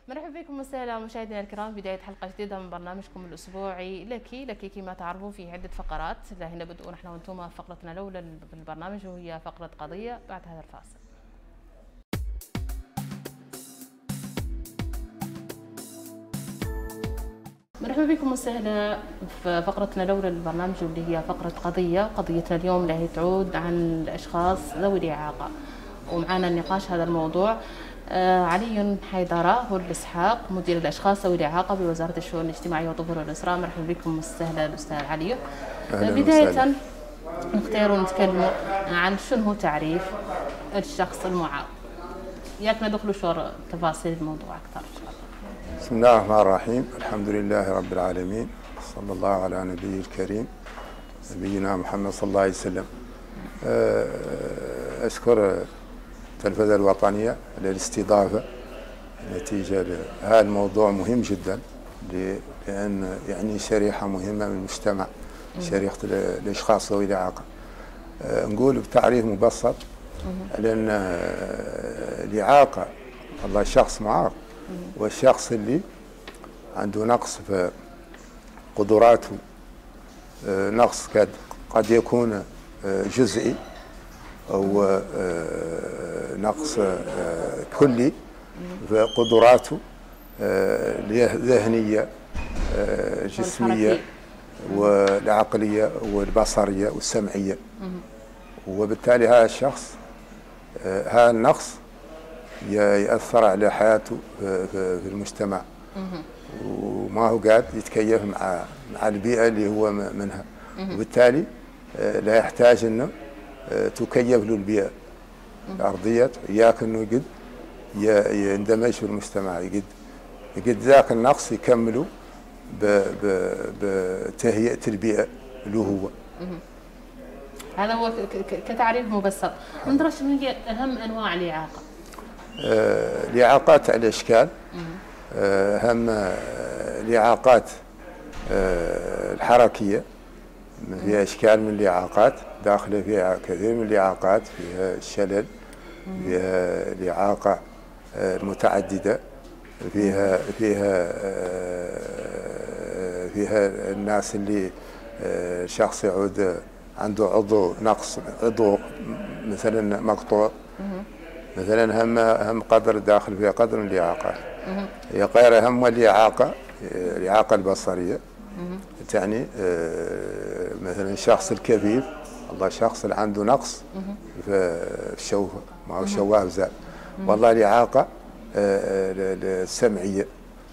مرحبا بكم وسهلا مشاهدينا الكرام. بداية حلقة جديدة من برنامجكم الأسبوعي لك كما تعرفون في عدة فقرات. هنا بدء نحن وانتم فقرتنا الأولى بالبرنامج وهي فقرة قضية بعد هذا الفاصل. مرحبا بكم وسهلا في فقرتنا الأولى للبرنامج واللي هي فقرة قضيتنا اليوم اللي هي تعود عن الأشخاص ذوي الإعاقة، ومعنا النقاش هذا الموضوع علي حيدرة هو الإسحاق مدير الأشخاص ذوي الإعاقة بوزارة الشؤون الاجتماعية والطفولة والأسرة. مرحبا بكم وسهلا الأستاذ علي. بداية نختار ونتكلم عن شنو هو تعريف الشخص المعاق، ياك ندخلوا شو تفاصيل الموضوع أكثر إن شاء الله. بسم الله الرحمن الرحيم، الحمد لله رب العالمين، صلى الله على نبيه الكريم نبينا محمد صلى الله عليه وسلم. أشكر التلفزة الوطنية للاستضافة نتيجة هذا الموضوع مهم جدا، لأن يعني شريحة مهمة من المجتمع، شريحة الأشخاص ذوي الإعاقة. نقول بتعريف مبسط لأن الإعاقة والله شخص معاق والشخص اللي عنده نقص في قدراته، نقص قد يكون جزئي أو نقص كلي في قدراته الذهنية الجسمية والعقلية والبصرية والسمعية. وبالتالي هذا الشخص هذا النقص يأثر على حياته في المجتمع، وما هو قاعد يتكيف مع البيئة اللي هو منها، وبالتالي لا يحتاج انه تكيف له البيئة الأرضية، إياك انه يقد يندمج في المجتمع، يقد ذاك النقص يكمله بتهيئة البيئة له هو. هذا هو كتعريف مبسط. نظرة شنو هي أهم أنواع الإعاقة؟ الإعاقات على أشكال. أهم الإعاقات الحركية، فيها أشكال من الإعاقات، داخله فيها كثير من الإعاقات، فيها الشلل، فيها الإعاقة المتعددة، فيها الناس اللي شخص يعود عنده عضو نقص، عضو مثلا مقطوع مثلا، هم قدر داخل فيها قدر من الإعاقات. هي غير أهم الإعاقة البصرية، تعني مثلا الشخص الكفيف، والله شخص اللي عنده نقص في الشوفة، ما هو شواف زاد. والله الإعاقة السمعية،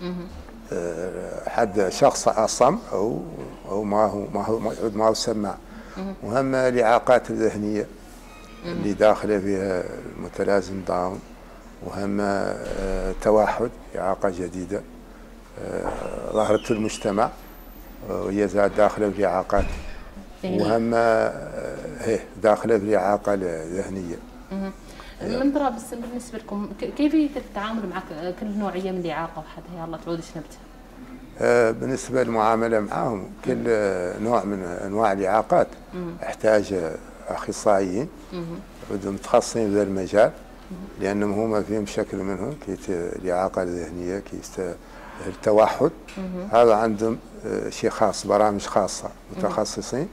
حد شخص أصم أو ما هو سماع. وهم الإعاقات الذهنية اللي داخله فيها المتلازم داون، وهم توحد، إعاقة جديدة ظهرت في المجتمع وهي زاد داخله في الإعاقات، وهم داخله في الإعاقة الذهنية. من ترى بالنسبة لكم كيفية التعامل مع كل نوعية من الإعاقة وحدها؟ يلا تعود شنبتها. بالنسبة للمعاملة معهم، كل نوع من أنواع الإعاقات يحتاج أخصائيين متخصصين في ذا المجال، لأنهم هم فيهم شكل منهم الإعاقة الذهنية، التوحد، هذا عندهم شيء خاص، برامج خاصة متخصصين،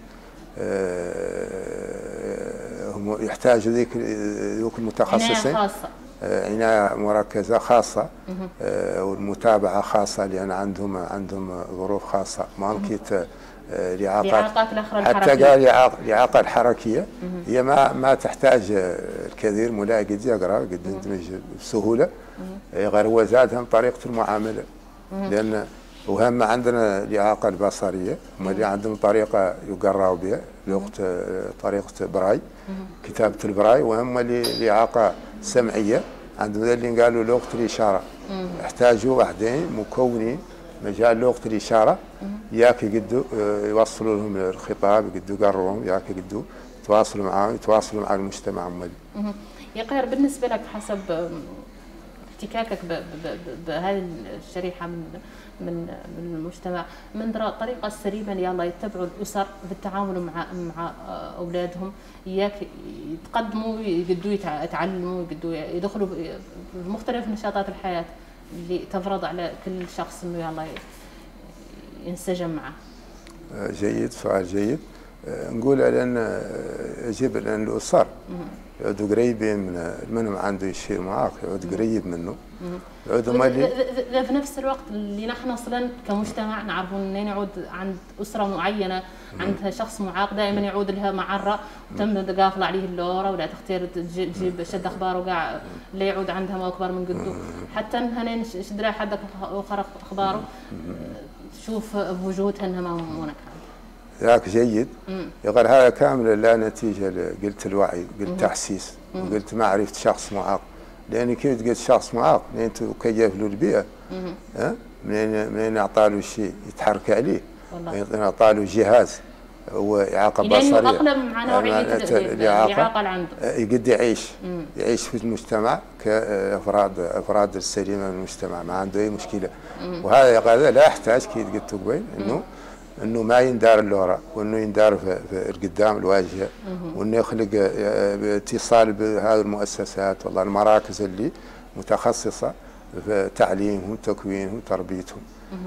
هم يحتاجوا ذوك المتخصصين عناية مركزة خاصة، والمتابعة خاصة، لأن عندهم ظروف خاصة. ما ممكن الإعاقات حتى قال الإعاقة الحركية هي ما تحتاج الكثير، ملا قد يقرأ قد يندمج بسهولة، غير هو زادهم طريقة المعاملة. لأن وهم عندنا الإعاقة البصرية، هم اللي عندهم طريقة يقرأوا بها طريقة براي، كتابة البراي. وهم اللي الإعاقة السمعية عندهم اللي قالوا لغة الإشارة، يحتاجوا واحدين مكونين مجال لغة الإشارة، ياك يقدوا يوصلوا لهم الخطاب، يقدوا يقرروهم، ياك يقدوا يتواصلوا معاهم، يتواصلوا مع المجتمع عمالي. يا قير، بالنسبة لك حسب احتكاكك بهذه الشريحة من المجتمع، من الطريقة السليمة اللي يلا يتبعوا الأسر في التعامل مع أولادهم، ياك يتقدموا، يقدوا يتعلموا، يقدوا يدخلوا بمختلف نشاطات الحياة، اللي تفرض على كل شخص انه يلا ينسجم معه؟ جيد، سؤال جيد. نقول على ان يجب ان الاسر يعودوا قريبين منهم عنده شيء معاق، يعود قريب منه. في نفس الوقت اللي نحن اصلا كمجتمع نعرفوا انين يعود عند اسره معينه عندها شخص معاق دائما يعود لها معره وتم قافله عليه اللوره ولا تختار تجيب شد اخبار وقاع لا يعود عندها ما اكبر من قده، حتى انها شد لها حدك وخرق اخباره تشوف بوجودها انها ما منك. ذاك جيد. يقول هذا كامل لا نتيجه قلت الوعي، قلت تحسيس، وقلت معرفه شخص معاق. لان كيف قلت شخص معاق منين تكيف له البيئه؟ منين اعطى له شيء يتحرك عليه؟ منين اعطى له جهاز هو اعاقه بصريه؟ لانه اقلم مع نوعيه الاعاقه اللي عنده. يقد يعيش في المجتمع كافراد السليمه من المجتمع، ما عنده اي مشكله. وهذا لا يحتاج كيف قلت قبيل انه ما يندار اللورا، وانه يندار في القدام الواجهه، وانه يخلق اتصال بهذه المؤسسات والله المراكز اللي متخصصه في تعليمهم وتكوينهم وتربيتهم،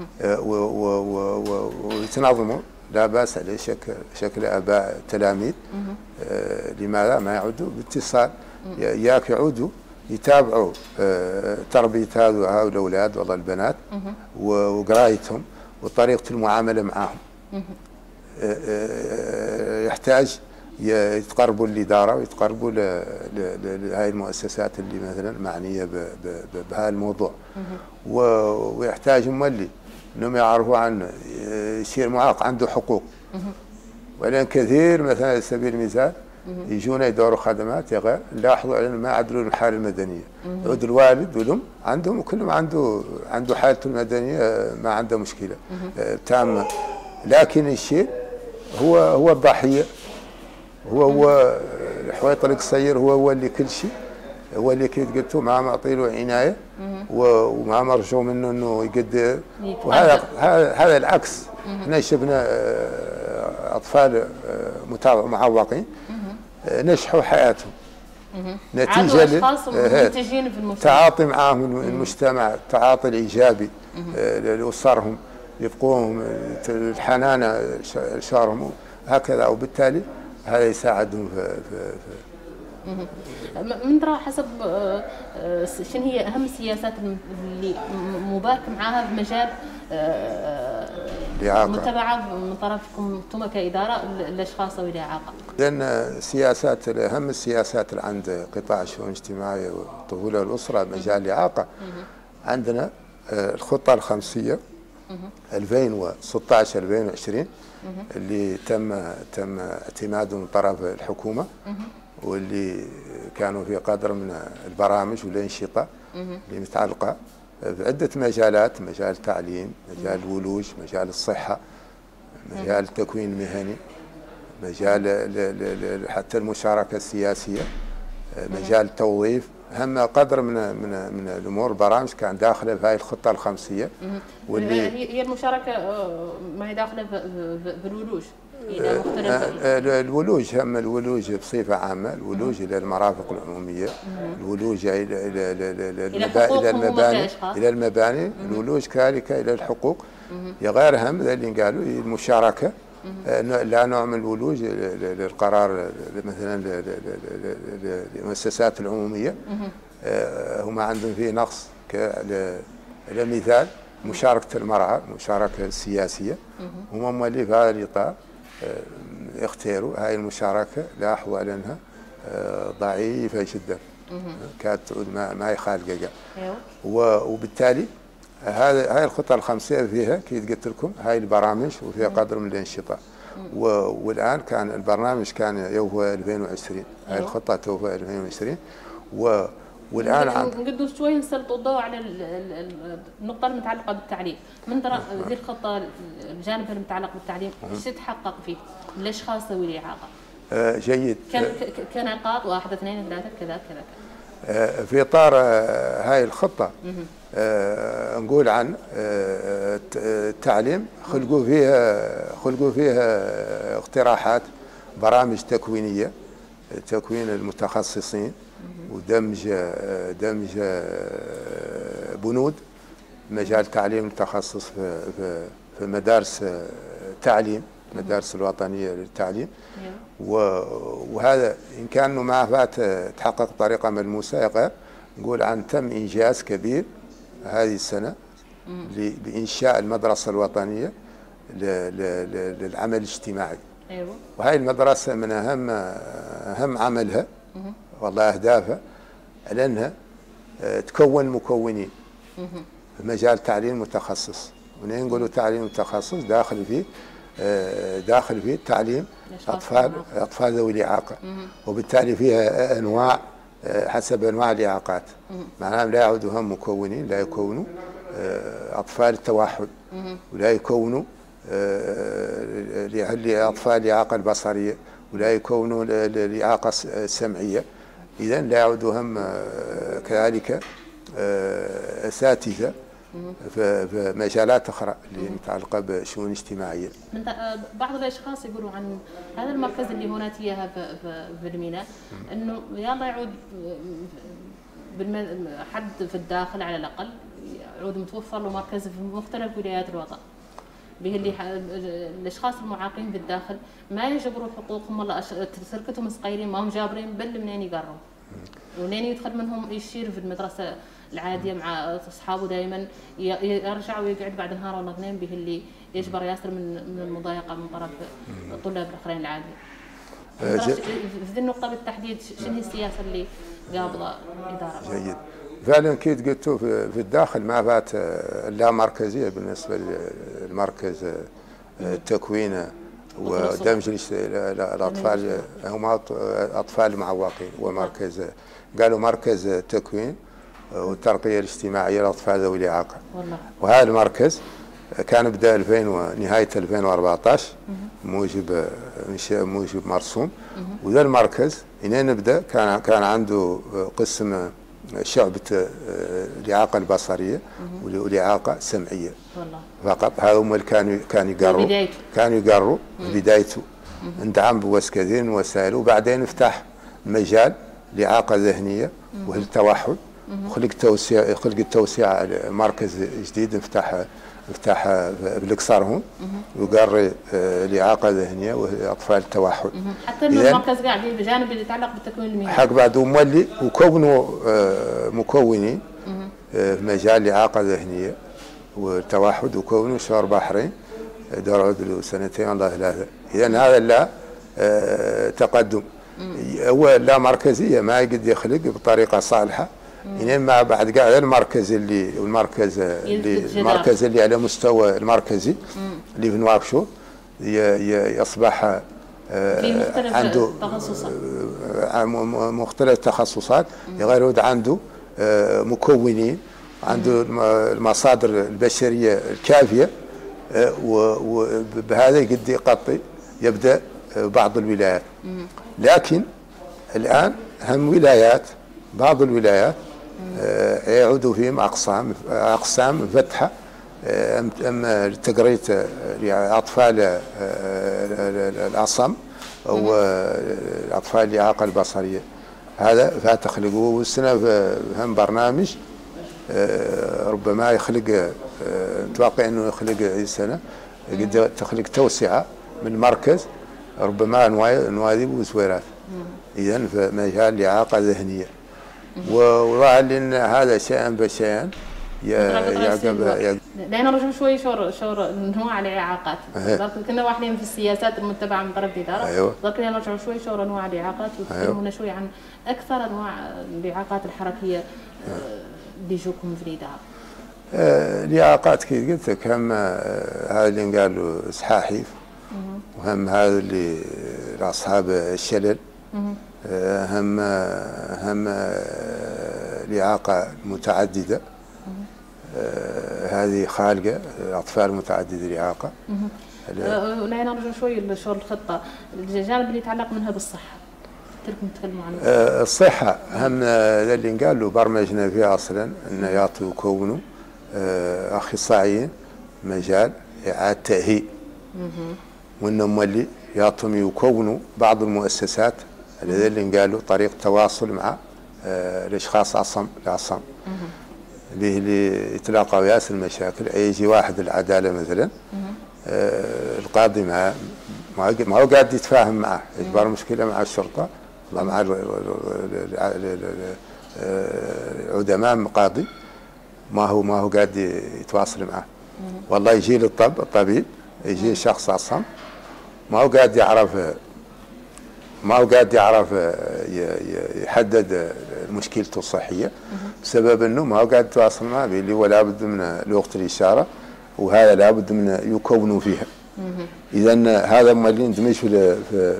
ويتنظموا لا باس عليه شكل اباء تلاميذ. لماذا ما يعودوا باتصال؟ ياك يعودوا يتابعوا تربيه هؤلاء الاولاد والله البنات وقرايتهم وطريقة المعاملة معهم. يحتاج يتقربوا للإدارة ويتقربوا لهذه المؤسسات اللي مثلا معنية بهذا الموضوع. ويحتاج مولي انهم يعرفوا عن يصير معاق عنده حقوق. ولان كثير مثلا على سبيل المثال يجونا يدوروا خدمات يا غير نلاحظوا على ما عدلوا الحاله المدنيه. يعود الوالد والام عندهم كلهم عنده حالته المدنيه ما عنده مشكله تامه، لكن الشيء هو الضحيه، هو الحويط القصير، هو اللي كل شيء، هو اللي كيف قلتوا ما معطي له عنايه وما مرجو منه انه يقدر. وهذا العكس. احنا شفنا اطفال معوقين نجحوا حياتهم نتيجه للتعاطي معهم المجتمع، التعاطي الايجابي لاسرهم، يبقوهم الحنانه لشارهم هكذا، وبالتالي هذا يساعدهم من ترى حسب شنو هي اهم السياسات اللي مبارك معاها في مجال متابعه من طرفكم انتم كاداره للاشخاص ذوي الاعاقه؟ لان اهم السياسات اللي عند قطاع الشؤون الاجتماعيه والطفوله والاسره مجال الاعاقه عندنا الخطه الخمسيه 2016 2020 اللي تم اعتماده من طرف الحكومه، واللي كانوا في قدر من البرامج والانشطه اللي متعلقه بعده مجالات: مجال التعليم، مجال الولوج، مجال الصحه، مجال التكوين المهني، مجال حتى المشاركه السياسيه، مجال التوظيف. هم قدر من الامور البرامج كان داخله في هذه الخطه الخمسيه. واللي هي المشاركه ما هي داخله بالولوج. الولوج هم الولوج بصفه عامه، الولوج الى المرافق العموميه، الولوج الى المباني، الولوج كذلك الى الحقوق. غير هم اللي قالوا المشاركه، لا نوع من الولوج للقرار مثلا للمؤسسات العموميه هم عندهم فيه نقص. على مثال مشاركه المراه، المشاركه السياسيه، هم اللي في هذا الاطار يختاروا هاي المشاركه. لاحظوا على انها ضعيفه جدا، كانت تعود ما يخالقها. وبالتالي هاي الخطه الخمسيه فيها كي قلت لكم هاي البرامج وفيها قدر من الانشطه. والان كان البرنامج كان يوفى 2020، هاي الخطه توفى 2020. والان نقدر شوي نسلط الضوء على النقطه المتعلقه بالتعليم. من ترى هذه الخطه الجانب المتعلق بالتعليم ايش تحقق فيه للاشخاص ذوي الاعاقه؟ جيد. كنقاط 1 2 3 كذا. في اطار هاي الخطه نقول عن التعليم، خلقوا فيها اقتراحات برامج تكوينيه، تكوين المتخصصين، ودمج بنود مجال تعليم التخصص في مدارس التعليم، المدارس الوطنية للتعليم. وهذا إن كان ما فات تحقق بطريقة ملموسة، نقول عن تم إنجاز كبير هذه السنة بإنشاء المدرسة الوطنية للعمل الاجتماعي. وهذه المدرسة من أهم عملها والله أهدافها لأنها تكون مكونين في مجال تعليم متخصص. ونحن نقولوا تعليم متخصص داخل فيه تعليم أطفال ذوي الإعاقة، وبالتالي فيها أنواع حسب أنواع الإعاقات. معناها لا يعودوا هم مكونين، لا يكونوا أطفال التوحد، ولا يكونوا لأطفال الإعاقة البصرية، ولا يكونوا الإعاقة السمعية. إذا لا يعودوا هم كذلك أساتذة في مجالات أخرى اللي متعلقة بشؤون اجتماعية. بعض الأشخاص يقولوا عن هذا المركز اللي هنا تياها في الميناء أنه يلا يعود حد في الداخل على الأقل يعود متوفر له مركز في مختلف ولايات الوطن، به اللي الاشخاص المعاقين في الداخل ما يجبروا حقوقهم، والله تركتهم صغيرين ما هم جابرين بل منين يقروا، ومنين يدخل منهم يشير في المدرسه العاديه مع اصحابه دائما يرجع ويقعد بعد نهار ولا اثنين، به اللي يجبر ياسر من المضايقه من طرف الطلاب الاخرين العاديين. في ذي النقطه بالتحديد شنو هي السياسه اللي قابضه الاداره؟ جيد. فعلا كيف قلتوا في الداخل ما فات لا مركزيه بالنسبه للمركز التكوين ودمج الاطفال هم اطفال معوقين، ومركز قالوا مركز تكوين والترقيه الاجتماعيه للاطفال ذوي الاعاقه. وهذا المركز كان بدا نهايه 2014 موجب مرسوم. وذا المركز إنين نبدا كان عنده قسم شعبة الإعاقة البصرية والإعاقة السمعية فقط. هذا هم اللي كانوا يقروا بدايته. اندعم بوسكثير من وسائل، وبعدين افتح مجال لإعاقة ذهنية وهي التوحد، وخلق التوسيع مركز جديد افتح بالقصر هون ويقري الإعاقة الذهنية وأطفال التوحد. حتى انه المركز قاعد بجانب اللي يتعلق بالتكوين المهني حق بعد مولي وكونوا مكونين في مجال الإعاقة الذهنية والتوحد، وكونوا شهر بحرين دور عدل سنتين والله ثلاثة. إذا هذا لا تقدم، هو لا مركزية ما يقدر يخلق بطريقة صالحة. إنما ما بعد قاعد المركز اللي على مستوى المركزي اللي في نواكشوط يصبح عنده مختلف تخصصات، غير عنده مكونين، عنده المصادر البشرية الكافية، وبهذا يقدر يغطي يبدأ بعض الولايات. لكن الآن هم ولايات بعض الولايات يعودوا فيهم أقسام فتحة أما تقرية أطفال الأصم أو الأطفال الإعاقة البصرية. هذا فتخلقوه، والسنة هم برنامج ربما يخلق، نتوقع أنه يخلق هذه السنة تخلق توسعة من مركز ربما نواديب وسويرات. إذن في مجال الإعاقة الذهنية، وراى ان هذا شيئا فشيئا لان نرجع شوي شور انواع الاعاقات. كنا واحدين في السياسات المتبعه من طرف الاداره. ذكرنا نرجع شوي شور انواع الاعاقات، وتكلمونا شوي عن اكثر انواع الاعاقات الحركيه اللي يجوكم في الاداره. الاعاقات كيف قلت لك هم هذا اللي قالوا سحاحيف، وهم هذا اللي اصحاب الشلل، هم الإعاقة المتعددة، هذه خالقة أطفال متعددة الإعاقة. لا نرجع شوي لشغل الخطة، الجانب اللي يتعلق منها بالصحة تركم تكلموا عنه. الصحة هم اللي قال له برمجنا فيها أصلا أن يعطوا يكونوا أخصائيين مجال إعادة تأهيل، وأنهم اللي يعطوا يكونوا بعض المؤسسات اللي قالوا طريق تواصل مع الاشخاص العصم. به اللي يتلاقى وياسر المشاكل. يجي واحد العداله مثلا، القاضي ما هو قاعد يتفاهم معه، يجبر مشكله مع الشرطه ولا مع العدماء القاضي، ما هو قاعد يتواصل معه. والله يجي الطبيب، يجي شخص اصلا ما هو قاعد يعرف يحدد مشكلته الصحيه، بسبب انه ما هو قاعد يتواصل معه، اللي هو لابد من لغه الاشاره، وهذا لابد من يكونوا فيها. اذا هذا ما اللي يندمج في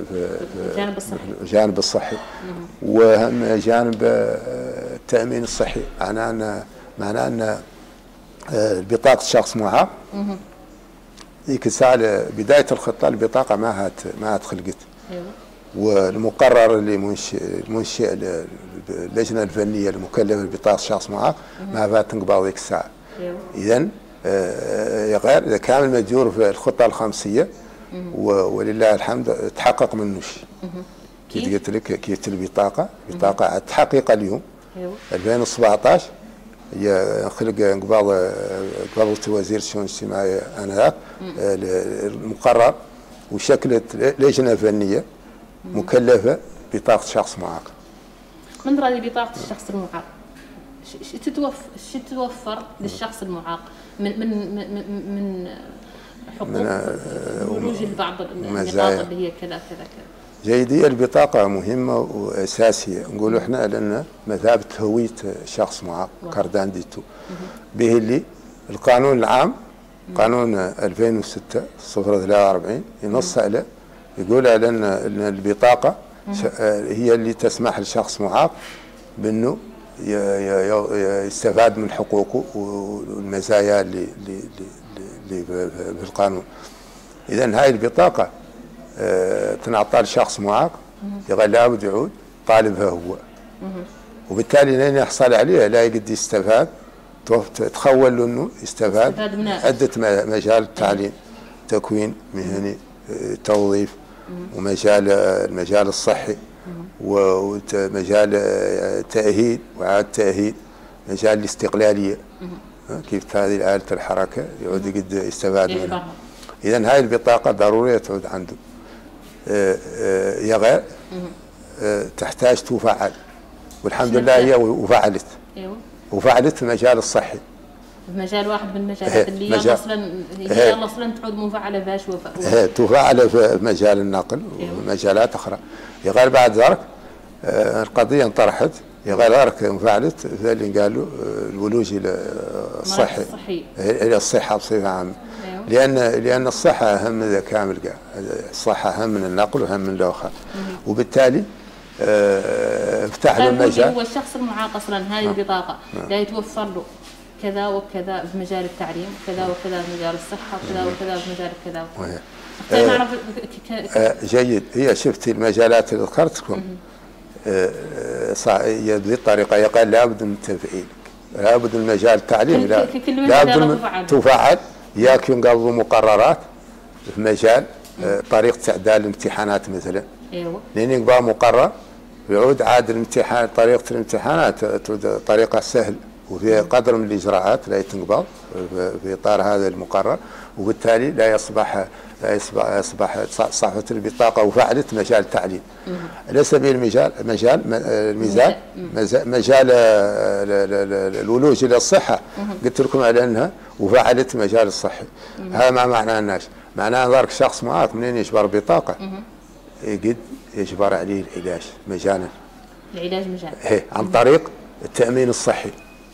الجانب الصحي. وهم جانب التامين الصحي، معناه ان بطاقه شخص معاق ذيك الساعه بدايه الخطه البطاقه ما خلقت. والمقرر اللي منشئ اللجنه الفنيه المكلفه ببطاقه شخص معاق ما فات تنقبض ذيك الساعه. اذا غير اذا كان مديور في الخطه الخمسيه، ولله الحمد تحقق منه شيء. كي قلت لك كيف البطاقه عاد تحقيق اليوم 2017 هي خلق انقباض وزير الشؤون الاجتماعيه انذاك المقرر، وشكلت لجنه فنيه مكلفه ببطاقه شخص معاق. من هذه بطاقه الشخص المعاق شو تتوفر للشخص المعاق من حقوق ولوج بعض النقاط اللي هي كذا كذا كذا؟ جيدة. البطاقة مهمة وأساسية، نقولوا احنا لأن مثابة هوية شخص معاق، كاردان ديتو. به اللي القانون العام قانون 2006/043 ينص عليه، يقول على أن البطاقة هي اللي تسمح لشخص معاق بأنه يستفاد من حقوقه والمزايا اللي في القانون. إذا هاي البطاقة تنعطى لشخص معاق، لابد يعود طالبها هو، وبالتالي لين يحصل عليها لا يقدر يستفاد، تخول له انه يستفاد من عدة مجال: التعليم، تكوين مهني، توظيف، ومجال المجال الصحي، ومجال تأهيل وإعادة تأهيل، مجال الاستقلالية، كيف هذه آلة الحركة يعود يقد يستفاد منها. إذا هاي البطاقة ضرورية تعود عنده. يا غير تحتاج تفعل، والحمد لله هي وفعلت في المجال الصحي، في مجال واحد من المجالات اللي هي اصلا تعود مفعله باش تفعل في مجال النقل ومجالات اخرى. يا غير بعد ذلك القضيه انطرحت، يا غير ذلك انفعلت في اللي قالوا الولوج الى الصحي، الى الصحه بصفه عامه. لأن الصحة أهم من ذا كامل، الصحة أهم من النقل وأهم من الآخر. وبالتالي افتح له المجال. هو الشخص المعاق أصلا هذه البطاقة لا يتوفر له كذا وكذا في مجال التعليم، كذا وكذا في مجال الصحة، كذا وكذا في مجال كذا وكذا. جيد. هي شفتي المجالات اللي ذكرتكم هي بهذه الطريقة. يقال لابد من التفعيل، لابد من مجال التعليم، لابد من تفعل. ياك ينقضوا مقررات في مجال طريقة تعدال الامتحانات مثلا. لين ينقضى مقرر يعود عاد الامتحان، طريقة الامتحانات طريقة سهل وفي قدر من الإجراءات لا تنقضى في إطار هذا المقرر، وبالتالي لا يصبح صحة البطاقة وفعلت مجال التعليم. على سبيل المثال مجال الولوج إلى الصحة، قلت لكم على أنها وفعلت مجال الصحي. هذا ما معناه الناس، معناه ذلك شخص معاك منين يجبر بطاقة قد يجبر عليه العلاج مجانا. العلاج مجانا عن طريق التأمين الصحي.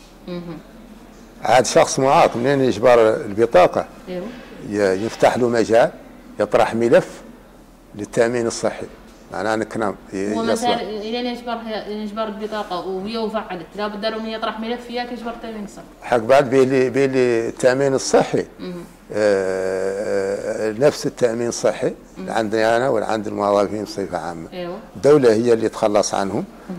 عاد شخص معاق منين يجبر البطاقة يفتح له مجال، يطرح ملف للتأمين الصحي. معناه انك نعم هو مثلا الين يجبر البطاقه وهي وفعلت، لابد له انه يطرح ملف وياك يجبر التامين الصحي. حق بعد بيلي التامين الصحي نفس التامين الصحي اللي عندي انا ولا عند الموظفين بصفه عامه. الدوله هي اللي تخلص عنهم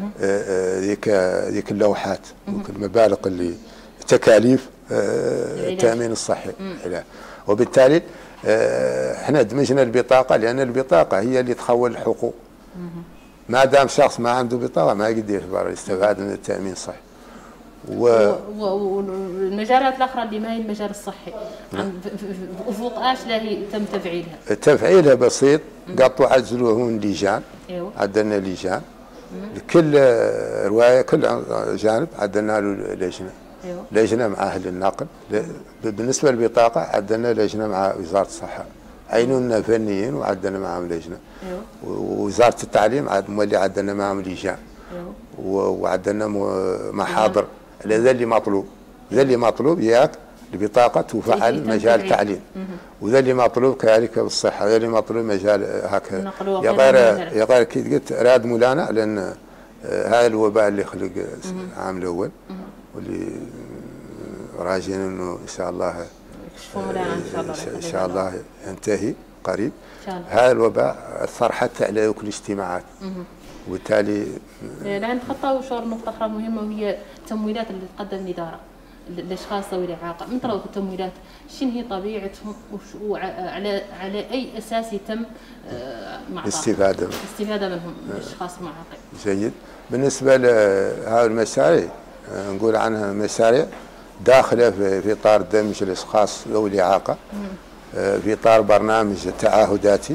ذيك اللوحات والمبالغ اللي تكاليف التامين الصحي. وبالتالي احنا دمجنا البطاقه، لان البطاقه هي اللي تخول الحقوق. ما دام شخص ما عنده بطاقه ما يقدر يستفاد من التامين الصحي. والمجالات الاخرى اللي ما هي المجال الصحي افق اش لا هي تم تفعيلها؟ تفعيلها بسيط، قطوا عزلوهم لجان. ايوه عدلنا لجان لكل روايه كل جانب عدلنا له لجنه. ايوه لجنه مع اهل النقل. بالنسبه للبطاقه عدلنا لجنه مع وزاره الصحه، عينوا لنا فنيين وعدلنا معهم لجنه. ايوه ووزاره التعليم اللي عدلنا معهم لجان. ايوه وعدلنا محاضر. ذا اللي مطلوب، ذا اللي مطلوب ياك البطاقه تفعل مجال التعليم، وذا اللي مطلوب كذلك بالصحه، ذا اللي مطلوب مجال هكذا. يا غير كي قلت راد مولانا، لان هذا الوباء اللي خلق العام الاول واللي راجين انه ان شاء الله ان شاء الله ينتهي قريب. هذا الوباء اثر حتى على كل الاجتماعات، وبالتالي الان تخطوا شور نقطه اخرى مهمه، وهي التمويلات اللي تقدم الاداره للاشخاص ذوي الاعاقه. من طرق التمويلات شنو هي طبيعتهم وعلى اي اساس يتم الاستفاده منهم الاشخاص المعاقين؟ جيد. بالنسبه لهذه المشاريع نقول عنها مشاريع داخله في اطار دمج الاشخاص ذوي الاعاقه في اطار برنامج تعهداتي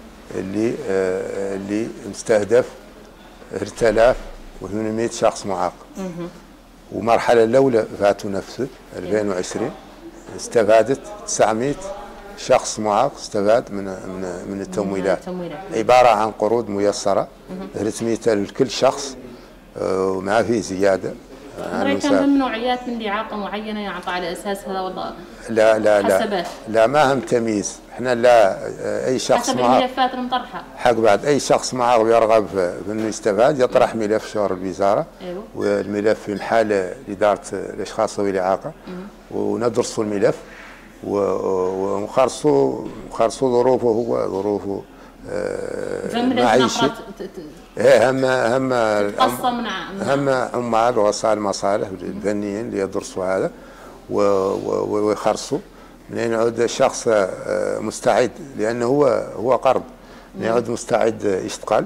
اللي مستهدف 3800 شخص معاق. ومرحله الاولى فاتوا نفسه 2020 استفادت 900 شخص معاق استفاد من التمويلات. عباره عن قروض ميسره 300,000 لكل شخص وما في زياده. كان من نوعيات من اعاقه معينه يعطى على اساسها ولا؟ لا ما هم تمييز. احنا لا اي شخص حسب الملفات المطرحه حق بعد اي شخص معاق يرغب في انه يستفاد يطرح ملف شهر الوزاره. أيوه. والملف ينحال لاداره الاشخاص ذوي الاعاقه وندرسوا الملف ونخرصوا ظروفه هو ظروفه معيشي. هم عمال ورؤساء المصالح الفنيين اللي يدرسوا هذا ويخرصوا منين يعود الشخص مستعد، لانه هو قرض يعود مستعد يشتغل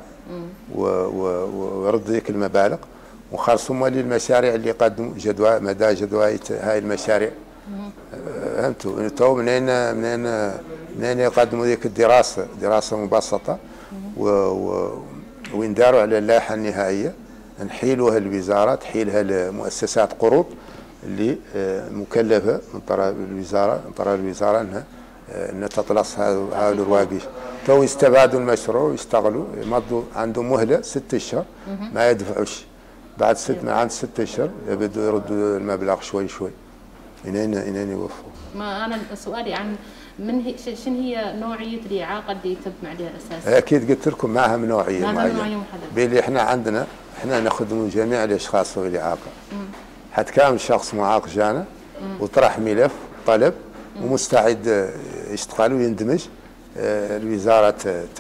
ويرد ذيك المبالغ. وخرصوا مالي المشاريع اللي يقدموا مدى جدوى هاي المشاريع. فهمتوا؟ تو منين يقدموا ذيك دراسه مبسطه وينداروا على اللائحه النهائيه، نحيلوها الوزاره تحيلها لمؤسسات قروض اللي مكلفه من طرف الوزاره انها تطلص هذا الرواقيش. تو يستفادوا المشروع ويشتغلوا يمضوا عندهم مهله 6 اشهر ما يدفعوش. بعد عند 6 اشهر يبدوا يردوا المبلغ شوي شوي. إنين يوفوا. ما انا سؤالي عن شنو هي نوعيه الاعاقه اللي يتم عليها الاساس؟ اكيد قلت لكم ما هم نوعيه معينه. باللي احنا نخدم جميع الاشخاص ذوي الاعاقه. حتى كان شخص معاق جانا وطرح ملف طلب ومستعد يشتغل ويندمج، الوزاره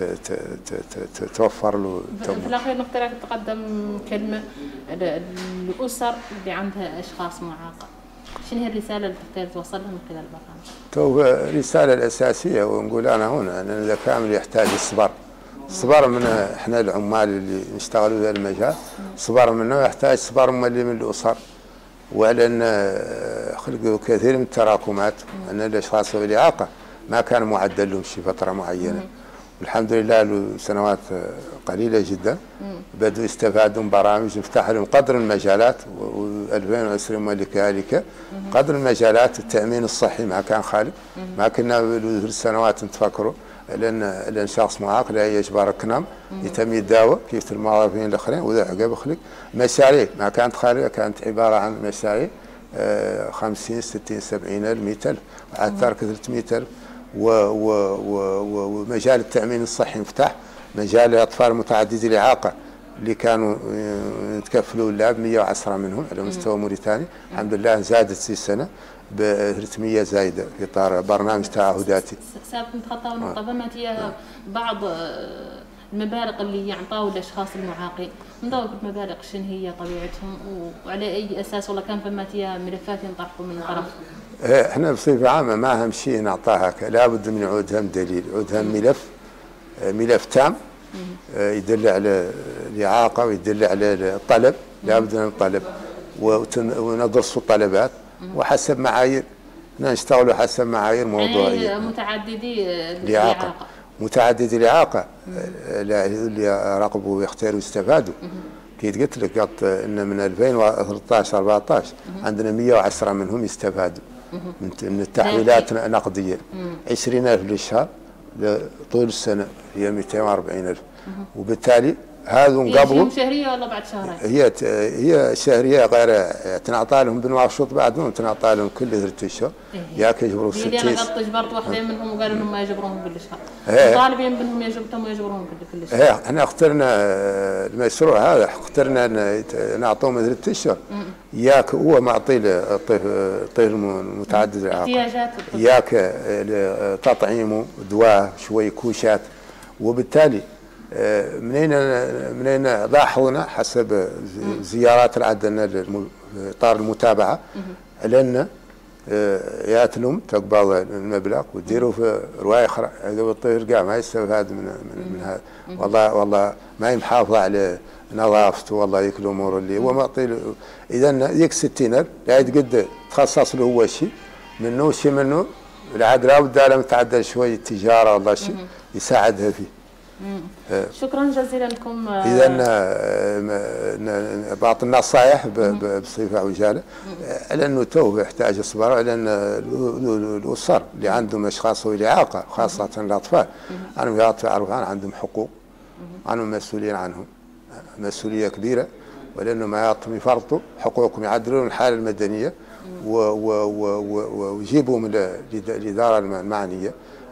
توفر له. في الاخير نقترح تقدم كلمه للاسر اللي عندها اشخاص معاقه. شنو هي الرساله اللي تقدر توصلها من خلال البرنامج؟ تو الرساله الاساسيه ونقول انا هنا ان اذا كامل يحتاج الصبر من احنا العمال اللي نشتغلوا في المجال، صبر منه يحتاج صبر من الاسر. وعلى ان خلقوا كثير من التراكمات ان الاشخاص ذوي الاعاقه ما كان معدل لهم شي فتره معينه. والحمد لله له سنوات قليله جدا بدوا يستفادوا من برامج نفتح لهم قدر المجالات. و2020 كذلك قدر المجالات. التامين الصحي ما كان خالق، ما كنا في السنوات نتفكروا لان شخص معاق لا يجبر كنام يتم يداوى كيف الموظفين الاخرين. وذا عقب خلق مشاريع ما كانت خالقه، كانت عباره عن مشاريع 50 60 70 ألف 100 ألف عاد ترك 300 ألف. ومجال التأمين الصحي مفتاح. مجال الأطفال متعددي الإعاقة اللي كانوا يتكفلوا لا ب 110 منهم على مستوى موريتاني، الحمد لله زادت السنة ب 300 زايدة في إطار برنامج تعهداتي. سابق نتخطى نقطة فما فيها بعض المبالغ اللي يعطاوا الاشخاص المعاقين، نضوء المبالغ شنو هي طبيعتهم وعلى اي اساس؟ والله كان فما فيها ملفات ينطرحوا من طرف. احنا بصفه عامه ما اهم شيء نعطاها هكا، لابد من يعود هم دليل، يعود هم ملف تام يدل على الاعاقه ويدل على الطلب. لابد من الطلب. وندرسوا الطلبات وحسب معايير نشتغلوا حسب معايير موضوعيه. يعني متعددي الاعاقه. متعددي الاعاقه اللي راقبوا ويختاروا ويستفادوا. كي قلت لك ان من 2013 14 عندنا 110 منهم يستفادوا من التحويلات النقديه. 20,000 للشهر طول السنه هي 240,000. وبالتالي هذو هي شهريه ولا بعد شهرين؟ هي شهريه غير تنعطى لهم بالمرشوط بعدهم تنعطى لهم كل 3 اشهر. ياك يجبروا 60. انا جبرت واحدين منهم وقالوا لهم ما يجبروهم كل شهر. طالبين منهم يجبروهم كل شهر. احنا اخترنا المشروع هذا اخترنا نعطوهم 3 اشهر. ياك هو معطي الطفل متعدد الاعاقه ياك تطعيمه دواء شوي كوشات. وبالتالي منين لاحظنا حسب زيارات اللي عندنا اطار المتابعه لان ياتلهم تقبض المبلغ وتديروا في روايه اخرى قبل الطفل كاع ما يستفاد من هذا. والله ما هي محافظه على نظافته والله ياك الامور اللي هو معطي. اذا ذيك 60,000 لا قد تخصص له هو شيء منه العاد لابد له متعدل شوي التجاره والله شيء يساعدها فيه. شكرا جزيلا لكم. اذا بعض النصائح بصفه عجاله على انه تو يحتاج الصبر على ان الاسر اللي عندهم اشخاص ذوي الاعاقه خاصه الاطفال انهم يعرفون عندهم حقوق انهم مسؤولين عنهم مسؤوليه كبيره ولانهم يعطهم يفرطوا حقوقهم يعدلون الحاله المدنيه ويجيبوا من الاداره المعنيه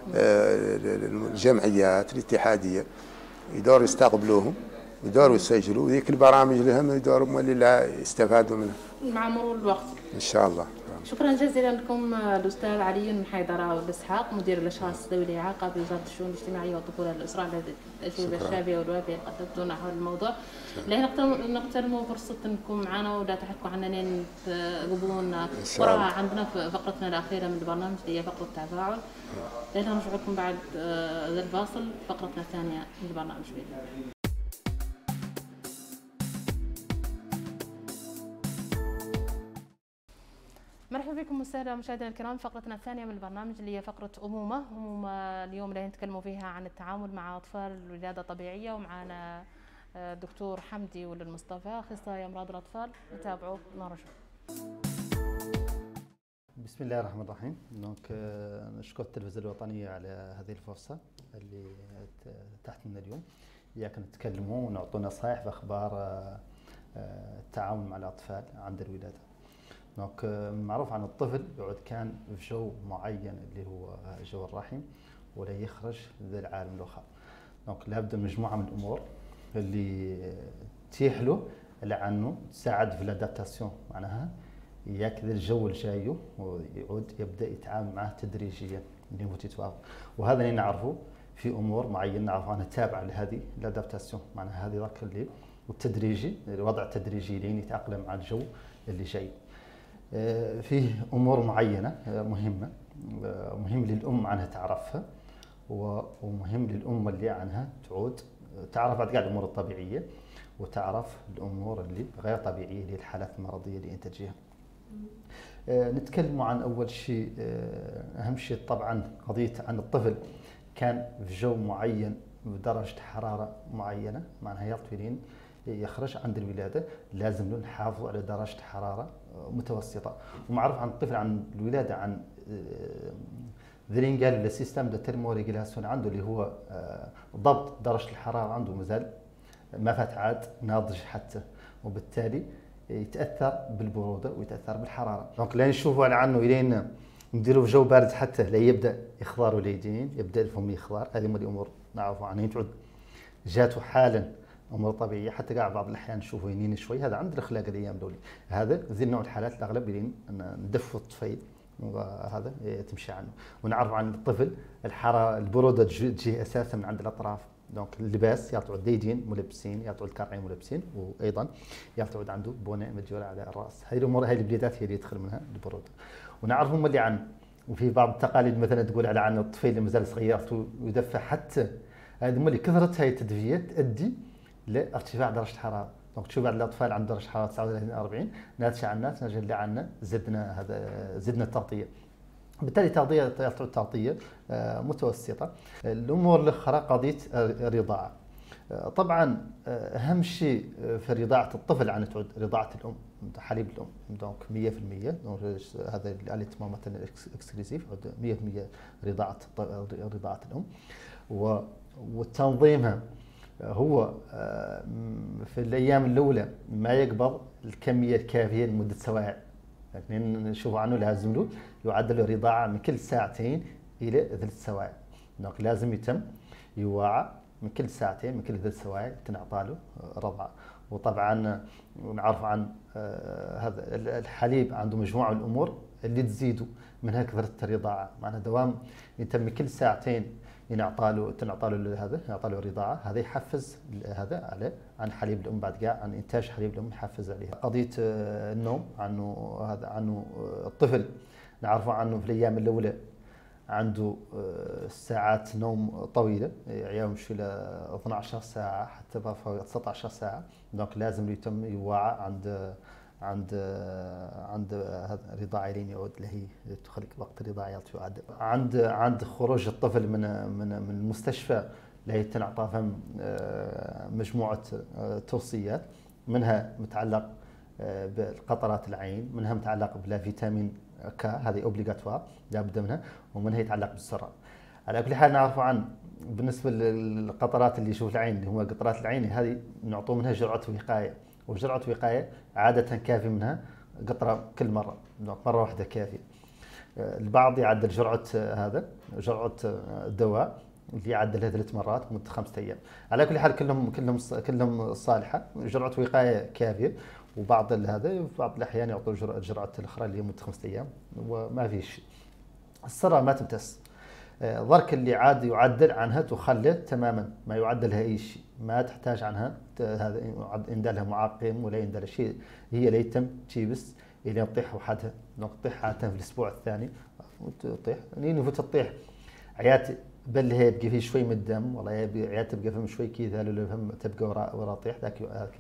الجمعيات الاتحاديه يدوروا يستقبلوهم يدوروا يسجلوا وذيك البرامج لهم يدوروا هم اللي لا يستفادوا منها مع مرور الوقت ان شاء الله. شكرا جزيلا لكم الاستاذ علي بن حيدر الاسحاق مدير الاشخاص ذوي الاعاقه بوزاره الشؤون الاجتماعيه والطفوله والاسره الاجوبه الشافيه والوافيه قدمتونا حول الموضوع. لا نغتنموا فرصه انكم معنا ولا تحكوا عنا لين تقبلونا وراها عندنا في فقرتنا الاخيره من البرنامج اللي هي فقره التفاعل. لين نرجع لكم بعد ذا الفاصل فقرتنا الثانيه من البرنامج. مرحبا بكم مشاهدينا الكرام. فقرتنا الثانيه من البرنامج اللي هي فقره امومه. اليوم اللي نتكلموا فيها عن التعامل مع اطفال الولاده الطبيعيه ومعنا الدكتور حمدي ولد مصطفى اخصائي امراض الاطفال. نتابعوا ونرجع. بسم الله الرحمن الرحيم. نشكر التلفزيون الوطنيه على هذه الفرصه اللي تحت لنا اليوم ياك نتكلموا ونعطوا نصائح باخبار التعامل مع الاطفال عند الولاده. معروف عن الطفل يعود كان في جو معين اللي هو جو الرحم ولا يخرج للعالم الاخر. لابد من مجموعه من الامور اللي تتيح له لانه تساعد في الادابتاسيون معناها ياك ذا الجو اللي جايه ويعود يبدا يتعامل معه تدريجيا اللي هو تتوافق. وهذا اللي نعرفه في امور معينه نعرف انها تابعه لهذه الادابتاسيون معناها هذه ذاك اللي والتدريجي الوضع التدريجي لين يتاقلم مع الجو اللي جاي. فيه امور معينه مهم للام عنها تعرفها ومهم للام اللي عنها تعود تعرف بعد قاعد الامور الطبيعيه وتعرف الامور اللي غير طبيعيه اللي الحالات المرضيه اللي انت تجيها. نتكلم عن اول شيء اهم شيء طبعا قضيه عن الطفل كان في جو معين بدرجه حراره معينه معناها يطفلين يخرج عند الولاده لازم له نحافظ على درجه حراره متوسطه. ومعروف عن الطفل عن الولاده عن ذرين قال السيستم دو ترموريغولاسيون عنده اللي هو ضبط درجه الحراره عنده مازال ما فات عاد ناضج حتى وبالتالي يتاثر بالبروده ويتاثر بالحراره. دونك لا نشوفوا على عنه الين نديروا في جو بارد حتى لا يبدا يخضر ولا يجنين يبدا الفم يخضر. هذه من الامور نعرفوا عنها تعود جاته حالا امور طبيعيه حتى قاع بعض الاحيان نشوفوا ينين شوي هذا عند الاخلاق الايام دولي. هذا ذي النوع الحالات الاغلب اللي ندفوا الطفيل وهذا تمشي عنه. ونعرف عن الطفل الحراره البروده تجي اساسا من عند الاطراف. دونك اللباس يعطوا ديدين ملبسين يعطوا الكرعين ملبسين وايضا يعطوا عنده بونة مجوره على الراس. هذه الامور هذه البليدات هي اللي يدخل منها البروده. ونعرف هم اللي عن وفي بعض التقاليد مثلا تقول على عن الطفل اللي مازال صغير ويدفى حتى هذه اللي كثرت هاي التدفئه تؤدي لارتفاع درجه الحراره دونك تشوف بعض الاطفال عندهم درجه حراره 39 40 ناتجه عن ناتجه عن زدنا التغطيه. بالتالي تغطيه متوسطه. الامور الاخرى قضيه الرضاعه. طبعا اهم شيء في رضاعه الطفل عن تعود رضاعه الام، حليب الام. دونك 100% دونك هذا اللي تماما اكسكلوسيف 100% رضاعه الام. وتنظيمها هو في الايام الاولى ما يقبض الكميه الكافيه لمده سواعي، لكن نشوف عنه لازم له يعدل رضاعه من كل ساعتين الى 3 سواعي. دونك لازم يتم يوعى من كل ساعتين من كل 3 سواعي تنعطى له رضعه. وطبعا نعرف عن هذا الحليب عنده مجموعه من الامور اللي تزيدوا منها كثره الرضاعه، معناها دوام يتم كل ساعتين تنعطى له رضاعه، هذا يحفز هذا على عن حليب الام، بعد كاع عن انتاج حليب الام يحفز عليها. قضيه النوم عنه الطفل نعرفوا عنه في الايام الاولى عنده ساعات نوم طويله، يمشي الى 12 ساعه حتى فوق 19 ساعه. دونك لازم يتم يوعى عند الرضاعه لين يعود له تخلق وقت الرضاعه يعد. عند خروج الطفل من المستشفى له تنعطى فهم مجموعه توصيات، منها متعلق بالقطرات العين، منها متعلق بالفيتامين ك، هذه اوبليغاتوار لابد منها، ومنها يتعلق بالسرعه. على كل حال نعرفوا عن بالنسبه للقطرات اللي يشوف العين اللي هو قطرات العين، هذه نعطوا منها جرعه وقايه، وجرعه وقايه عاده كافي منها قطره كل مره، مره واحده كافيه. البعض يعدل جرعه الدواء اللي يعدلها 3 مرات مده 5 ايام. على كل حال كلهم صالحه، جرعه وقايه كافيه، وبعض بعض الاحيان يعطوا الجرعه الاخرى اللي هي مده 5 ايام وما في شيء. السرة ما تمتص، ضرك اللي عاد يعدل عنها تخلى تماما، ما يعدل لها اي شيء، ما تحتاج عنها هذا يندى لها معقم ولا يندى لها شيء، هي لا يتم تيبس الى تطيح وحدها. دونك تطيح عاده في الاسبوع الثاني تطيح، لين تطيح عيات بل هي يبقى فيه شوي من الدم، والله عيات تبقى فهم شوي كذا، لو فهم تبقى ورا طيح ذاك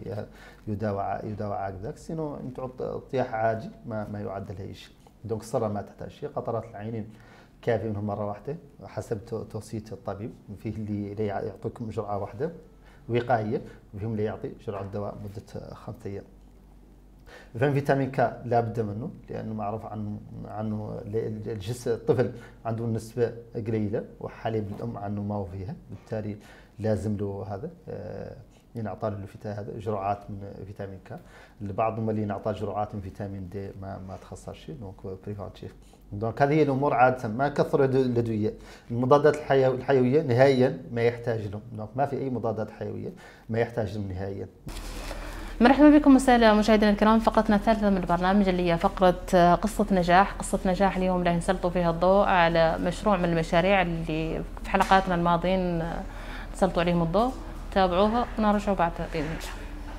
يداوى عقدك، سينو طيح عاجي ما يعدل اي شيء. دونك الصرة ما تحتاج شيء. قطرات العين كافي منهم مره واحده حسب توصيه الطبيب، فيه اللي يعطيكم جرعه واحده وقائيه، وفيهم اللي يعطي جرعه دواء مده 5 ايام. فيتامين ك لابد منه، لانه معروف عنه الجسم الطفل عنده نسبه قليله، وحليب الام عنه ما هو فيها، بالتالي لازم له هذا ينعطى له هذا جرعات من فيتامين ك. بعضهم اللي ينعطى جرعات من فيتامين دي ما تخصص شيء، دونك بريفانتيف. دونك هذه الامور عاده ما كثر الادويه. المضادات الحيويه نهائيا ما يحتاج لهم، دونك ما في اي مضادات حيويه ما يحتاج لهم نهائيا. مرحبا بكم مشاهدينا الكرام، فقرتنا الثالثة من البرنامج اللي هي فقرة قصة نجاح اليوم راح نسلطوا فيها الضوء على مشروع من المشاريع اللي في حلقاتنا الماضيين سلطوا عليهم الضوء. تابعوها ونرجعوا بعد بإذن الله.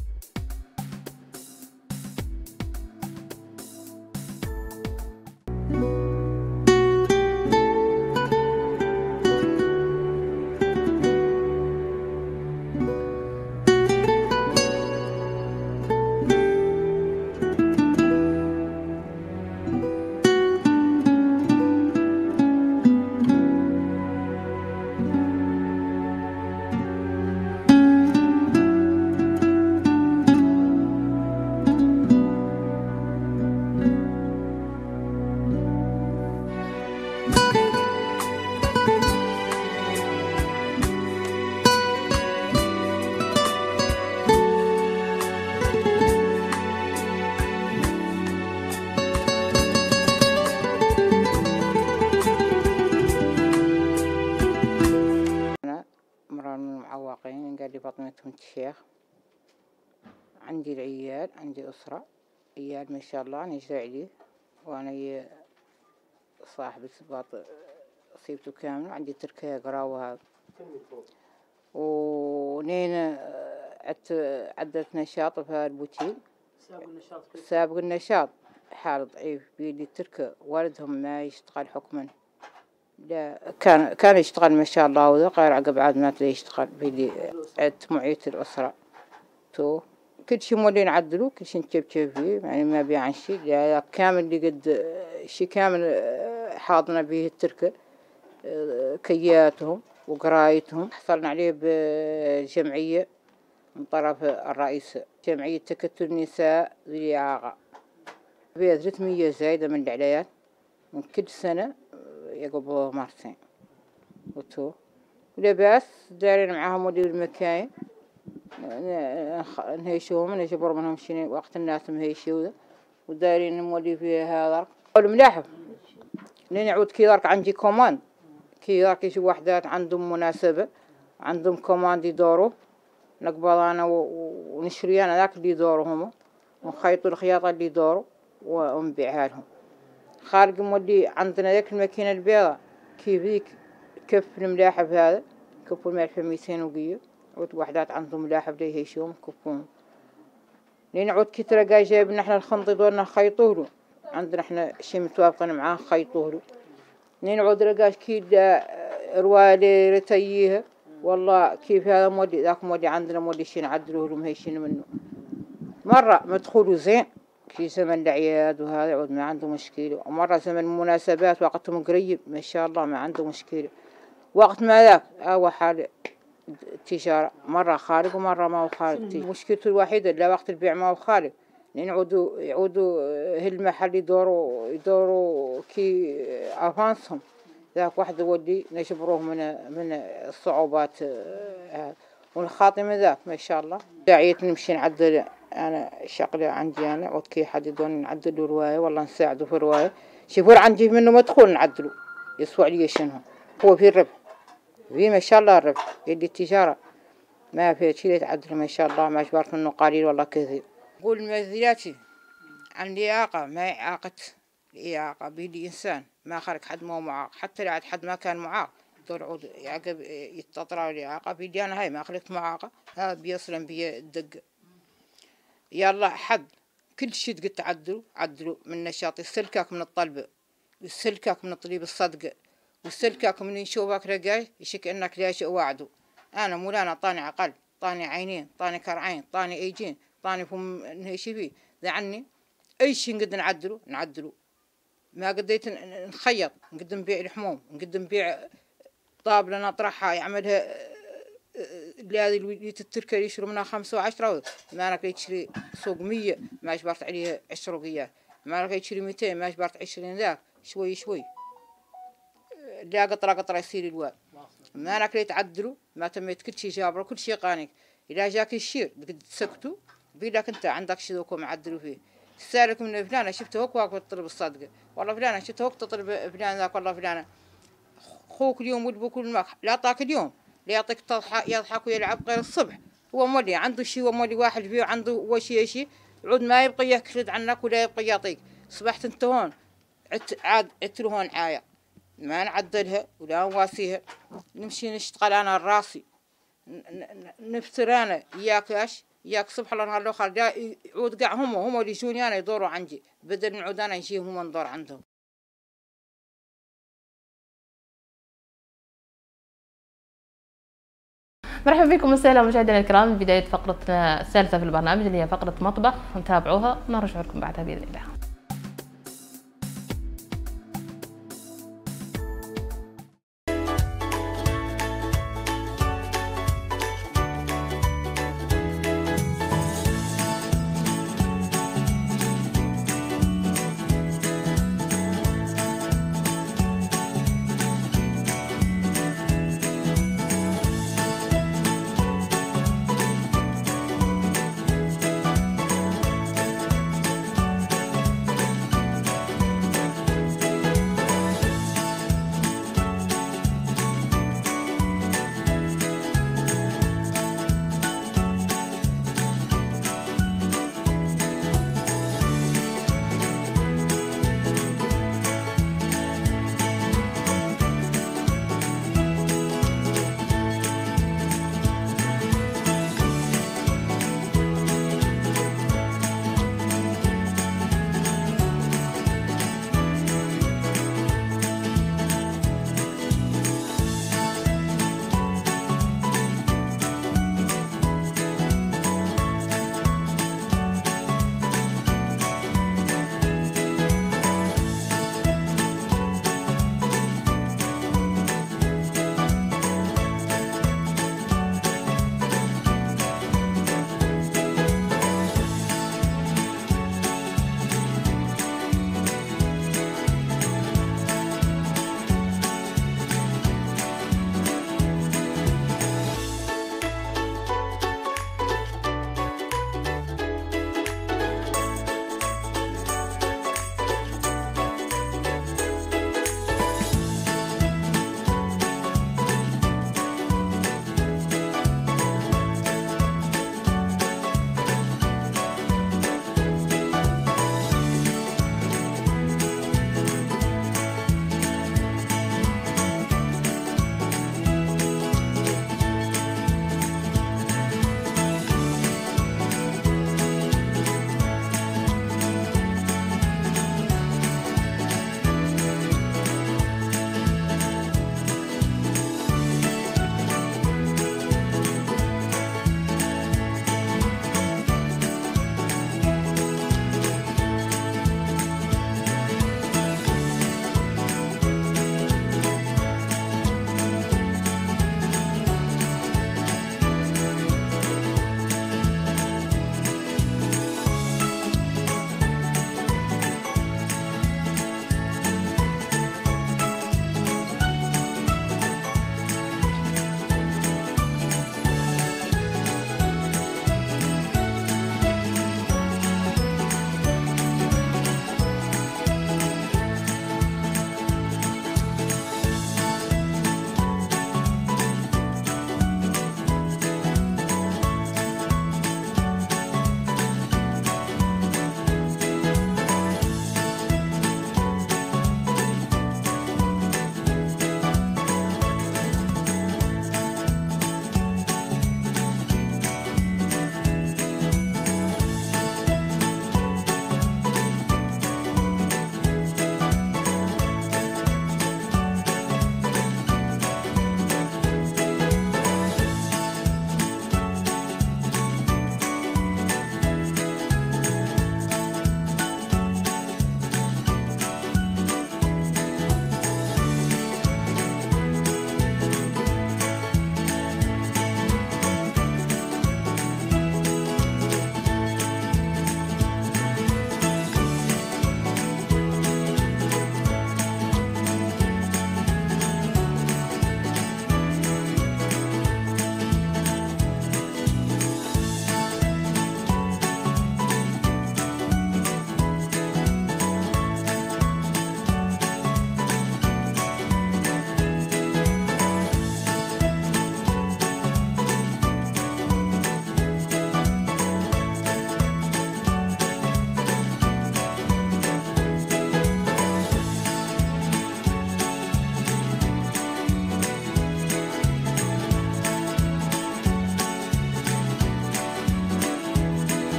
فاطمة الشيخ. عندي العيال، عندي أسرة، عيال ما شاء الله، أنا جاعلي وأنا صاحب السباط صيبته كامل، وعندي تركيا قراوة هذا، ونين عدت نشاط في البوتيل، سابق النشاط حال ضعيف بيدي التركة، والدهم ما يشتغل حكما، لا كان يشتغل ما شاء الله، وذا غير عقب عاد ما تلاقي يشتغل بيدي عدت معية الأسرة تو كل شيء مولي نعدلو، كل شيء نشبشب فيه، يعني ما بيعن شيء كامل اللي قد شيء كامل حاضنا به التركة، كياتهم وقرايتهم. حصلنا عليه بالجمعية من طرف الرئيس، جمعية تكتل النساء ذي الإعاقة، فيها 300 زايدة من العلايات من كل سنة يقبضوا مرتين وتو ولباس دارين معاهم مدير المكاين نهيشوهم نجبر منهم شنو وقت الناس مهيشوا ودارين نمولي فيها هذا الملاحف نعود كي دارك عندي كوماند كي دارك يجي وحدات عندهم مناسبة عندهم كوماند يدوروا نقبض أنا ونشري أنا ذاك اللي يدوروا هم ونخيطوا الخياطة اللي يدوروا ونبيعها لهم. خارج مودي عندنا ذاك الماكينة البيضاء كيف ذيك كف الملاحف هذا كفوا الملح 200 وقية وحدات عندهم ملاحف ليه يشوم كفون لين عود كترة جاي جايبنا احنا الخنط دورنا خيطوه له عندنا احنا شي متوافقين معاه خيطوه له لين عود رجاش كيد روالي رتيها والله كيف هذا مودي ذاك مودي عندنا مودي شي نعدلوه لهم هيشين منه مرة مدخوله زين في زمن الأعياد وهذا عود ما عنده مشكلة ومرة زمن المناسبات وقتهم قريب ما شاء الله ما عنده مشكلة وقت ما ذاك أول حال التجارة مرة خارج ومرة ما هو خارج مشكلته الوحيدة لا وقت البيع ما هو خارج لأن يعودوا هالمحل يدوروا كي أفانسهم ذاك واحد ودي نجبروه من الصعوبات والخاتمة ذاك ما شاء الله داعية نمشي نعدل أنا شغلة عندي أنا عود كي حد يدون نعدل رواية والله نساعده في رواية شوفوا عندي منه مدخول نعدله يسوى لي شنو هو في الربح في ما شاء الله الربح يدي التجارة ما في شيء يتعدل ما شاء الله ما جبرت منه قليل والله كثير قول مزياتي عن الإعاقة ما إعاقة الإعاقة بيدي إنسان ما خرج حد ما هو معاق حتى لو حد ما كان معاق دور عود يعقب يتطلع الإعاقة بيدي أنا هاي ما خلقت معاقة هذا بيصلن بي الدق يلا حد كل شيء تقدر عدلوا من نشاط السلكك من الطلبة والسلكك من طليب الصدقة والسلكك من يشوفك رجاي يشك إنك ليش وعده أنا مولانا طاني عقل طاني عينين طاني كرعين طاني إيجين طاني فم نهيشي فيه ذا عني أي شيء نقدر نعدلوا ما قديت نخيط نقدر نبيع الحموم نقدر نبيع طابلة نطرحها يعملها اللي هذه الوليت التركة يشروا منها 5 و10 ما أنا يشتري سوق 100 ما جبرت عليها 10 رقيات ما أنا يشتري 200 ما جبرت 20 ذاك شوي لا قطرة يصير الواد ما أنا كليت تعدلوا ما تميت كل شيء جابره كل شيء قانك إذا جاك الشير تقدر تسكتوا بيدك أنت عندك شيء ذوكم معدلوا فيه سالك من فلانة شفته هوك واقف تطلب الصدقة والله فلانة شفته هوك تطلب فلان ذاك والله فلانة خوك اليوم ولبو كل ما لا طاك اليوم لا يعطيك يضحك ويلعب غير الصبح هو مولي عنده شيء ومولي واحد فيه عنده وشي عود ما يبقى يكرد عنك ولا يبقى يعطيك صبحت انت هون عدت له هون عاية ما نعدلها ولا نواسيها نمشي نشتغل انا الراسي نفتر انا ياك صبح الله نهار الاخر يعود قاع هم اللي يجوني انا يدوروا عندي بدل نعود انا نجيهم هم ندور عندهم. مرحبا بكم وسهلا مشاهدينا الكرام بداية فقرتنا الثالثة في البرنامج اللي هي فقرة مطبخ نتابعوها ونرجع لكم بعدها بإذن الله.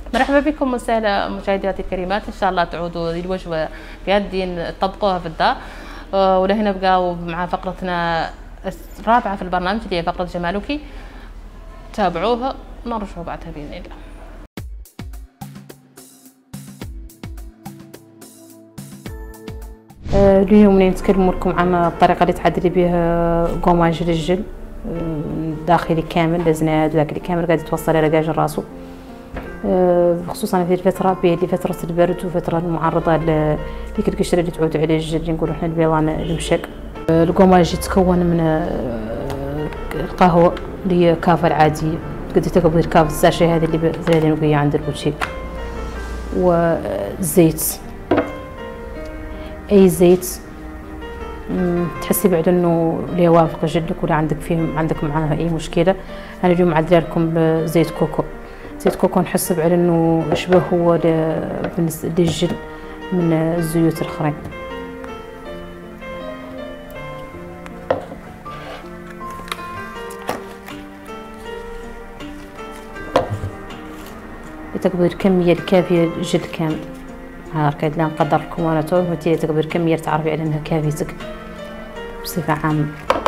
مرحبا بكم وسهلا مشاهداتي الكريمات، ان شاء الله تعودوا هذه الوجبه بيدين تطبقوها في الدار. ولهنا بقاو مع فقرتنا الرابعه في البرنامج اللي هي فقره جمالك، تابعوها ونرجعوا بعدها باذن الله. اليوم نتكلم لكم عن الطريقه اللي تعدلي بها قماش الرجل داخلي كامل، لازنا داخلي كامل قاعد يتوصل على رقاج راسو، خصوصا في الفتره اللي فتره البرد وفتره المعرضه لديك القشره اللي تعود على الرجل اللي نقولوا احنا البيضان المشاك. القماش يتكون من القهوه اللي هي كافه العاديه، تقدري تقبلي الكافه الساشي هذه اللي زي نلقيها عند البوتيك، والزيت، اي زيت تحسي بعد انه اللي يوافق جلدك ولا عندك معاه اي مشكله. انا اليوم معدله لكم بزيت كوكو. زيت كوكو نحس بعد انه اشبه هو للجلد من الزيوت الاخرين. تقدر الكميه الكافيه للجلد كامل. هاكا لا نقدر لكم انا تو انتي تقدر الكميه تعرفي على انها كافيتك بصفه عامه.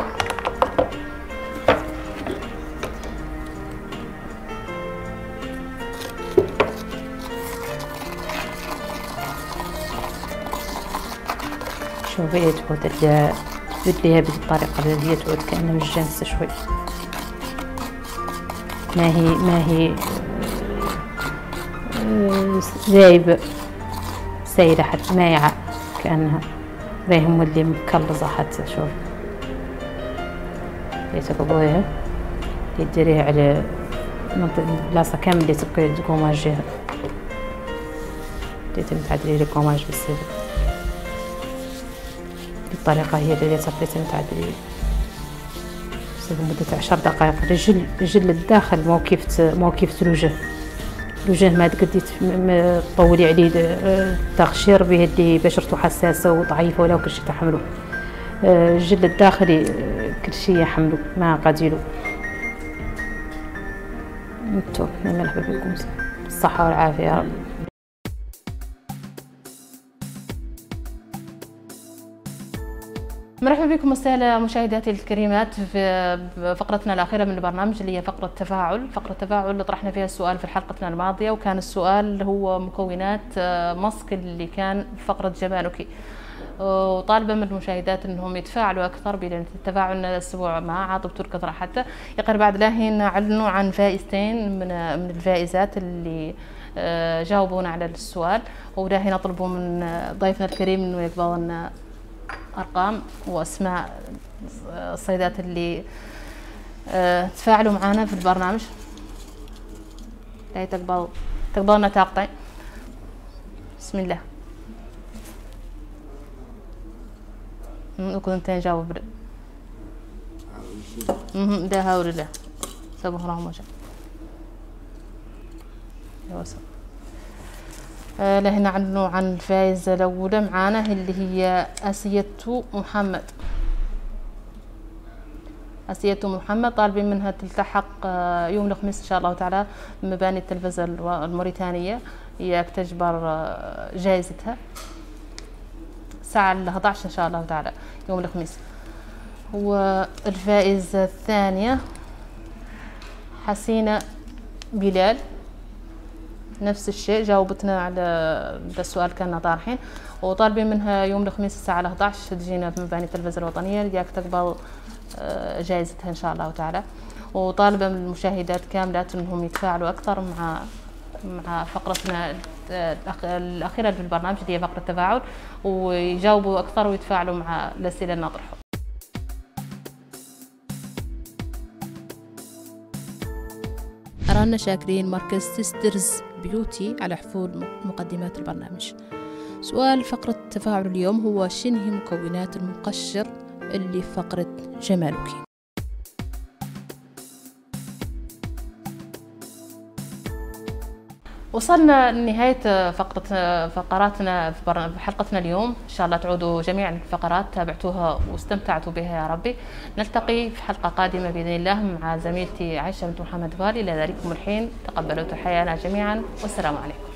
شوفي هي تعود بديها بهذه الطريقه اللي هي تعود كانها مجانسه شوي، ما هي زايبه سايله حتى مايعه كانها باهم مولي مكلظه حتى. شوف اللي تقبضيها اللي ديريها على البلاصه كامل اللي تبقي القماش جهه اللي تعدلي لي القماش بالسهل. الطريقه هي اللي تقدري تعدلي لمده 10 دقائق. الرجل الداخل مو كيف الوجه ما تقدري تطولي عليه تقشير به اللي بشرته حساسه وضعيفه ولا كل شيء تحمله. الجلد الداخلي كل شيء يحمله ما قاديلو. انتو مرحبا بكم، الصحه والعافيه يا رب. مرحبا بكم وسهلا مشاهداتي الكريمات في فقرتنا الأخيرة من البرنامج اللي هي فقرة تفاعل. فقرة تفاعل اللي طرحنا فيها السؤال في حلقتنا الماضية، وكان السؤال هو مكونات ماسك اللي كان في فقرة جمالك، وطالبة من المشاهدات انهم يتفاعلوا اكثر، بان تفاعلنا الاسبوع مع عاطبة الكثرة حتى يقر بعد لاهين اعلنوا عن فائزتين من الفائزات اللي جاوبونا على السؤال، ولاهين اطلبوا من ضيفنا الكريم انه يقبض لنا ارقام واسماء الصيدات اللي تفاعلوا معنا في البرنامج. لا تقبض لنا طاقتين. بسم الله. كنت نجاوب ده هاول الله سبحان الله ما شاء الله. لهنا عنه عن الفائزة الأولى معانا اللي هي آسية محمد. آسية محمد طالبين منها تلتحق يوم الخميس إن شاء الله تعالى بمباني التلفزة الموريتانية، هي تجبر جائزتها الساعة 11 إن شاء الله تعالى يوم الخميس. والفائزة الثانية حسينة بلال، نفس الشيء جاوبتنا على السؤال كنا طارحين، وطالبين منها يوم الخميس الساعة 11 تجينا في مباني التلفزة الوطنية لياك تقبل جائزتها إن شاء الله تعالى. وطالبة من المشاهدات كاملات أنهم يتفاعلوا أكثر مع فقرتنا الأخيرة في البرنامج اللي هي فقرة تفاعل، ويجاوبوا أكثر ويتفاعلوا مع الأسئلة اللي نطرحها. أرانا شاكرين مركز سيسترز بيوتي على حفول مقدمات البرنامج. سؤال فقرة تفاعل اليوم هو شنو مكونات المقشر اللي في فقرة جمالك؟ وصلنا لنهاية فقراتنا في حلقتنا اليوم. إن شاء الله تعودوا جميع الفقرات تابعتوها واستمتعتوا بها يا ربي. نلتقي في حلقة قادمة بإذن الله مع زميلتي عائشة بنت محمد فالي. إلى ذلكم الحين تقبلوا تحيانا جميعا والسلام عليكم.